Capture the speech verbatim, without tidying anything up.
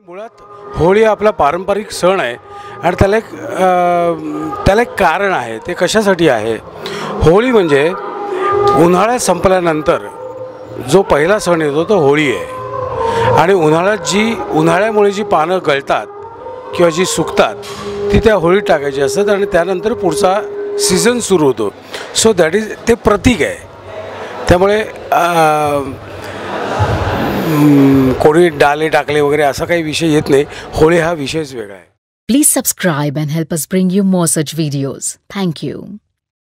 मुळात होळी आपला पारंपरिक सण आहे आणि त्याला एक त्याला एक कारण आहे. ते कशासाठी आहे? होळी म्हणजे उन्हाळा संपल्यानंतर जो पहिला सण येतो तो होळी आहे. आणि उन्हाळ्यात जी उन्हाळ्यामुळे जी पानं गळतात किंवा जी सुकतात ती त्या होळीत टाकायची असतात आणि त्यानंतर पुढचा सीझन सुरू होतो. सो दॅट इज ते प्रतीक आहे. त्यामुळे कोणी डाले टाकले वगैरे असा काही विषय येत नाही. होळी हा विषयच वेगळा आहे. Please subscribe and help us bring you more such videos. Thank you.